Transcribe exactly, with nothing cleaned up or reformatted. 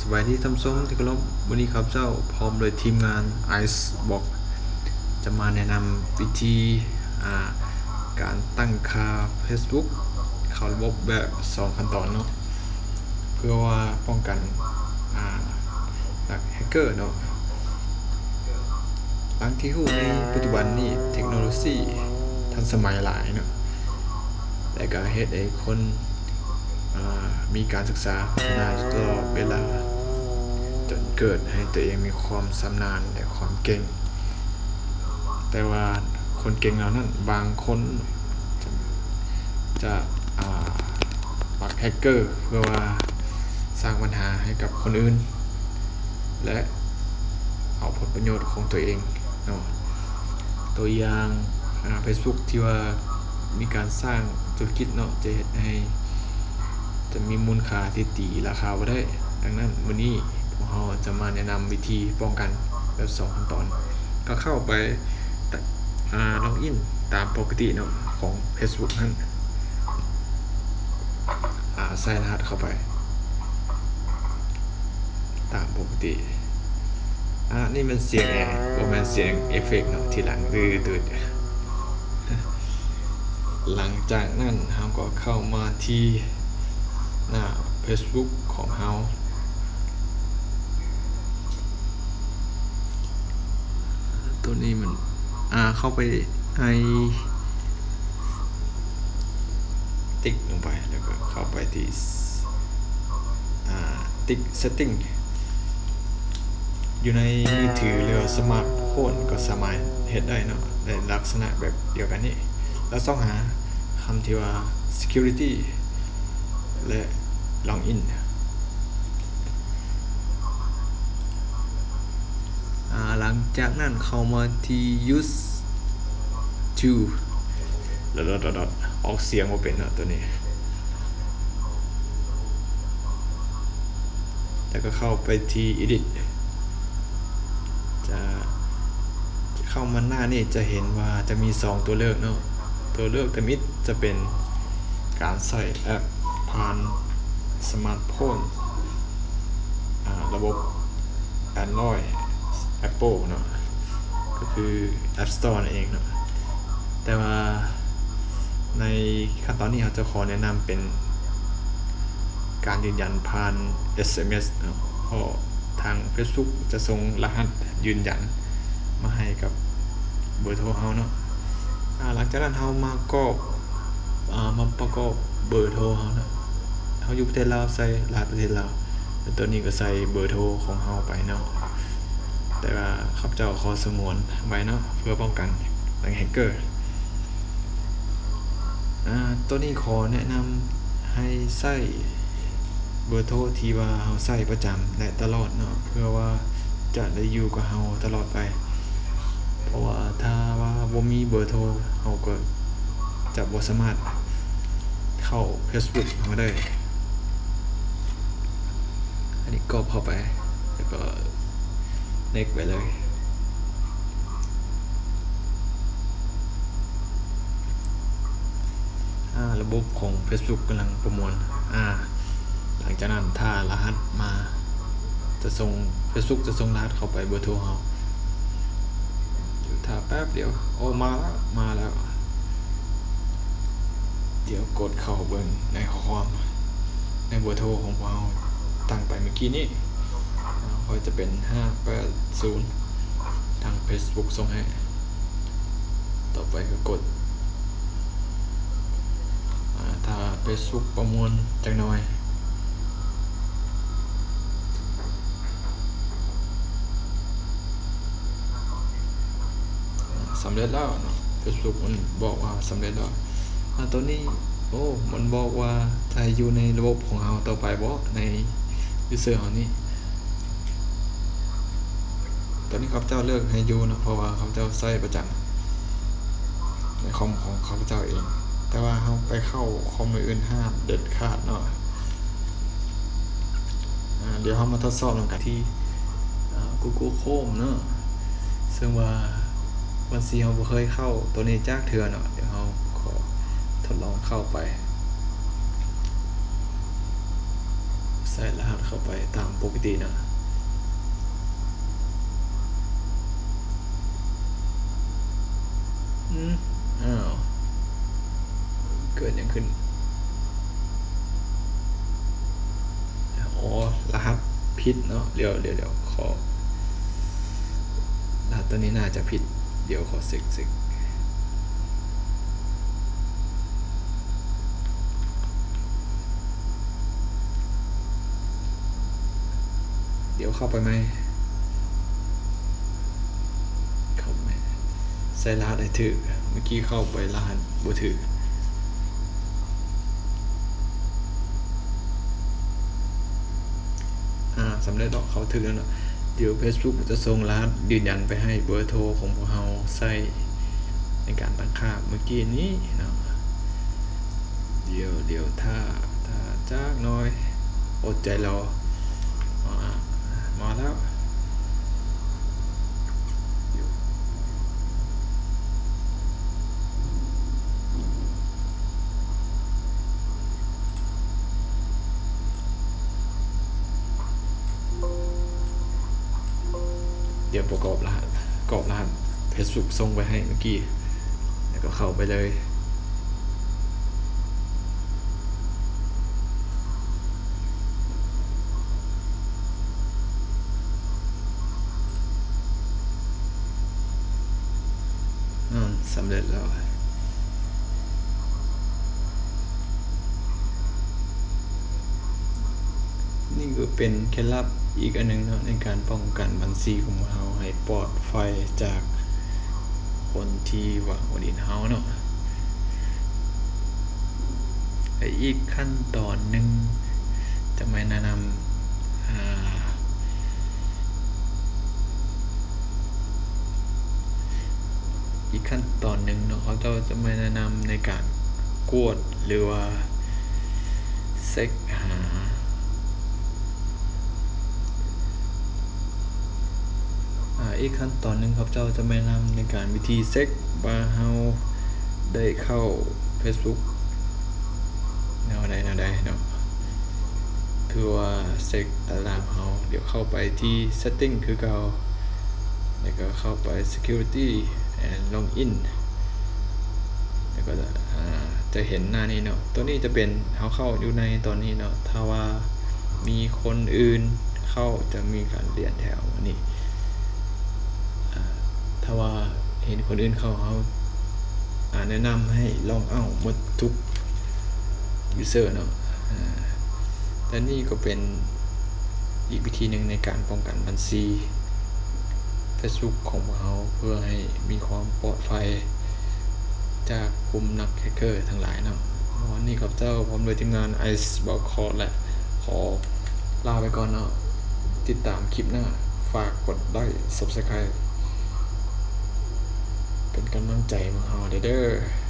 บายดีท่านผู้ชมที่เคารพวันนี้ครับเจ้าพร้อมโดยทีมงาน Icebox จะมาแนะนำวิธีการตั้งค่า Facebook เข้าระบบแบบสองขั้นตอนเนาะเพื่อว่าป้องกันดักแฮกเกอร์เนาะบางที่หูในปัจจุบันนี้เทคโนโลยีทันสมัยหลายเนาะแต่ก็เฮ็ดให้คนมีการศึกษาพัฒนาตลอดเวลาจนเกิดให้ตัวเองมีความชำนาญและความเก่งแต่ว่าคนเก่งเหล่านั้นบางคนจะจะปักแฮกเกอร์เพื่อว่าสร้างปัญหาให้กับคนอื่นและเอาผลประโยชน์ของตัวเองเนาะตัวอย่าง Facebook ที่ว่ามีการสร้างธุรกิจเนาะจะเฮ็ดให้จะมีมูลค่าที่ตีราคาไว้ได้ดังนั้นวันนี้พวกเราจะมาแนะนำวิธีป้องกันแบบสองขั้นตอนก็เข้าไปล็อกอินตามปกติเนาะของ Facebook นั้นใส่รหัสเข้าไปตามปกติอ่านี่มันเสียงแอร์บ่แม่นเสียงเอฟเฟกต์เนาะทีหลังตื่นหลังจากนั้นเราก็เข้ามาที่หน้า Facebook ของเราตัวนี้มันอ่าเข้าไปไอติ๊กลงไปแล้วก็เข้าไปที่อ่าติ๊ก setting อยู่ในมือถือหรือสมาร์ทโฟนก็สามารถเฮ็ดได้เนาะในลักษณะแบบเดียวกันนี้แล้วต้องหาคำที่ว่า security และ login อ่าหลังจากนั้นเข้ามาที่ use to แล้วดอทๆออกเสียงมาเป็นเนาะตัวนี้แล้วก็เข้าไปที่ edit จะเข้ามาหน้านี่จะเห็นว่าจะมีสองตัวเลือกเนาะตัวเลือกแต่มิดจะเป็นการใส่แอปผ่านสมาร์ทโฟนระบบ Android Apple เนาะก็คือ App Store นั่นเองเนาะแต่ว่าในขั้นตอนนี้เราจะขอแนะนำเป็นการยืนยันผ่าน เอส เอ็ม เอส เนาะเพราะทาง Facebook จะส่งรหัสยืนยันมาให้กับเบอร์โทรเราเนาะหลังจากนั้นเรามากรอกมาประกอบเบอร์โทรเราเนาะเราอยู่ประเทศลาวใส่รหัสประเทศลาวแล้วตัวนี้ก็ใส่เบอร์โทรของเราไปเนาะแต่ว่าข้าพเจ้าขอสงวนไว้เนาะเพื่อป้องกันดักแฮกเกอร์ตัวนี้ขอแนะนำให้ใส่เบอร์โทรที่ว่าเราใส่ประจำและตลอดเนาะเพื่อว่าจะได้อยู่กับเราตลอดไปเพราะว่าถ้าว่าบ่มีเบอร์โทรเราก็จะบ่สามารถเข้า Facebook เราได้อันนี้ก็เข้าไปแล้วก็ next ไปเลยระบบของ Facebook กำลังประมวลอ่าหลังจากนั้นถ้ารหัสมาจะส่ง Facebook จะส่งรหัสเข้าไปเบอร์โทรเราถ้าแป๊บเดียวโอ้มาแล้วมาแล้วเดี๋ยวกดเข้าเบิ่งในข้อความในเบอร์โทรของเราตั้งไปเมื่อกี้นี้ก็จะเป็นห้าแปดศูนย์ทาง Facebook ส่งให้ต่อไปก็กดถ้า Facebook ประมวลจักหน่อยสำเร็จแล้วเนาะ Facebook มันบอกว่าสำเร็จแล้วตัวนี้โอ้มันบอกว่าจะอยู่ในระบบของเราต่อไปบ่ใน user ของนี้ตอนนี้ข้าพเจ้าเลือกให้อยู่นะเพราะว่าข้าพเจ้าใช้ประจำในคอมของข้าพเจ้าเองแต่ว่าเราไปเข้าคอมอื่นห้ามเด็ดขาดเนาะเดี๋ยวเรามาทดสอบกันที่ Google Chrome เนาะซึ่งว่าวันซีเราเคยเข้าตัวนี้จากเถื่อเนาะเดี๋ยวเราขอทดลองเข้าไปใส่รหัสเข้าไปตามปกตินะอืมอ้าวเกิดยังขึ้นอ๋อรหัสผิดเนาะเดี๋ยวเดี๋ยวเดี๋ยวขอรหัสตัวนี้น่าจะผิดเดี๋ยวขอสึกสึกเดี๋ยวเข้าไปไหมเข้าไหมใส่รหัสให้ถือเมื่อกี้เข้าไปรหัสบ่ถืออ่าสำเร็จแล้วเขาถือแล้วเนาะเดี๋ยว Facebook จะส่งรหัสยืนยันไปให้เบอร์โทรของพวกเราใส่ในการตั้งค่าเมื่อกี้นี้เนาะเดี๋ยวเดี๋ยวถ้าถ้าจากน้อยอดใจรอมามาแล้วเดี๋ยวประกอบรหัสประกอบรหัส Facebook ส่งไปให้เมื่อกี้แล้วก็เข้าไปเลยอืมสำเร็จแล้วนี่ก็เป็นเคล็ดลับอีกอันหนึ่งเนาะในการป้องกันบัญชีของเราให้ปลอดภัยจากคนที่หวังว่าดินเฮาเนาะอีกขั้นตอนหนึ่งจะไม่แนะนำอ่าอีกขั้นตอนหนึ่งเนาะเขาจะจะไม่แนะนำในการกวดหรือว่าเซ็กหาอีกขั้นตอนหนึ่งครับเจ้าจะไม่นำในการวิธีเซ็กบาเฮาได้เข้า Facebook แนวใดแนวใดเนาะเพื่อว่าเซ็กตารางเฮาเดี๋ยวเข้าไปที่ setting คือเก่าแล้วก็เข้าไป security and login แล้วก็จะเห็นหน้านี้เนาะตัวนี้จะเป็นเฮาเข้าอยู่ในตอนนี้เนาะถ้าว่ามีคนอื่นเข้าจะมีการเปลี่ยนแถวนี่ถ้าว่าเห็นคนอื่นเข้าเขาแนะนำให้ลองเอาหมดทุก user เนาะแต่นี่ก็เป็นอีกวิธีหนึ่งในการป้องกันบัญชี Facebook ของเราเพื่อให้มีความปลอดภัยจากกลุ่มนักแฮกเกอร์ทั้งหลายเนาะวันนี้ครับเจ้าพร้อมโดยทีมงาน Ice Ball Code และขอลาไปก่อนเนาะติดตามคลิปหน้าฝากกดไลค์ Subscribeเป็นกำลังใจมาหาเด้อ